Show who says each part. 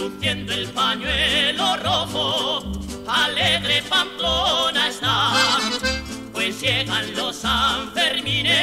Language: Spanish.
Speaker 1: luciendo el pañuelo rojo, alegre Pamplona está, pues llegan los Sanfermines